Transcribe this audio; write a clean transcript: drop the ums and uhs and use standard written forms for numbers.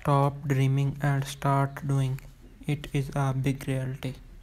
Stop dreaming and start doing. It is a big reality.